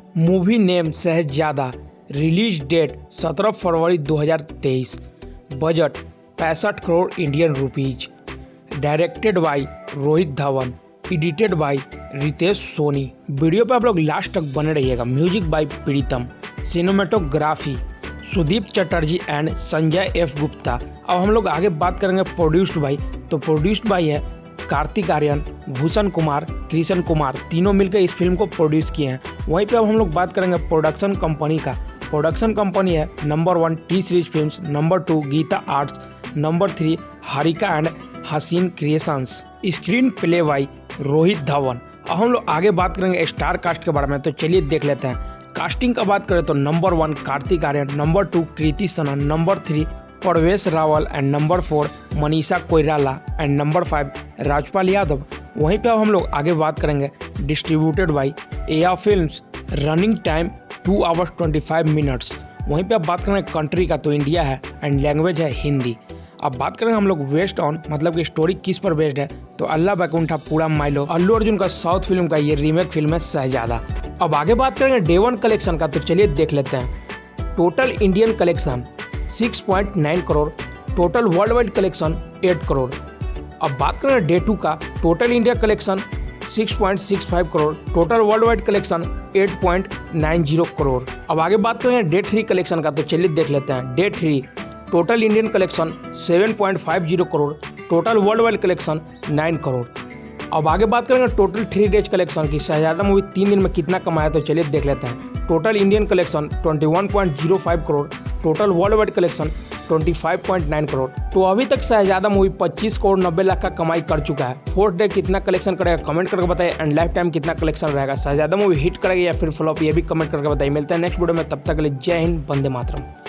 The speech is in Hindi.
Movie name Shehzada, release date 17 February 2023, budget 65 crore Indian rupees, directed by Rohit Dhawan, edited by Ritesh Soni. Video पे आप लोग लास्ट तक बने रहिएगा। Music by Pritam, cinematography Sudeep Chatterjee and Sanjay F Gupta. अब हम लोग आगे बात करेंगे प्रोड्यूस्ड बाय, तो प्रोड्यूस्ड बाय है कार्तिक आर्यन, भूषण कुमार, कृष्ण कुमार, तीनों मिलकर इस फिल्म को प्रोड्यूस किए हैं। वहीं पे अब हम लोग बात करेंगे प्रोडक्शन कंपनी का। प्रोडक्शन कंपनी है number 1 T series films, number 2 Geetha arts, number 3 Haarika and Hassine creations. Screenplay by Rohit Dhawan. अब हम लोग आगे बात करेंगे स्टार कास्ट के बारे में, तो चलिए देख लेते हैं। कास्टिंग का बात करें तो number 1 Kartik Aaryan, number 2 Kriti Sanon, number 3 Paresh Rawal and number 4 Manisha Koirala and number 5 Rajpal Yadav. वहीं पे अब हम लोग आगे बात करेंगे डिस्ट्रीब्यूटेड बाय एया films, running time 2 hours 25 minutes. वहीं पे अब बात करेंगे कंट्री का, तो इंडिया है एंड लैंग्वेज है हिंदी। अब बात करेंगे हम लोग वेस्ट ऑन, मतलब कि स्टोरी किस पर बेस्ड है, तो अल्लाह बैकुंठा पूरा माइलो, अल्लू अर्जुन का साउथ फिल्म का ये रीमेक फिल्म है शहजादा। अब आगे बात करेंगे डे 1 कलेक्शन का, तो चलिए देख लेते हैं। Total Indian collection 6.9 crore, total worldwide collection 8 crore. अब बात करें डे 2 का, total India collection 6.65 crore, total worldwide collection 8.90 crore. अब आगे बात करें डे 3 कलेक्शन का, तो चलिए देख लेते हैं। Day 3 total Indian collection 7.50 crore, total worldwide collection 9 crore. अब आगे बात करेंगे टोटल 3 डेज कलेक्शन की, शहजादा मूवी 3 दिन में कितना कमाया, तो चलिए देख लेते हैं। Total Indian collection 21.05 crore, total worldwide collection 25.9 crore. तो अभी तक शहजादा मूवी 25 करोड़ 90 लाख का कमाई कर चुका है। 4th डे कितना कलेक्शन करेगा कमेंट करके बताइए, एंड लाइफ टाइम कितना कलेक्शन रहेगा। शहजादा मूवी हिट करेगा या फिर फ्लॉप, ये भी कमेंट करके बताइए। मिलते हैं नेक्स्ट वीडियो में, तब तक के लिए जय हिंद, वंदे मातरम।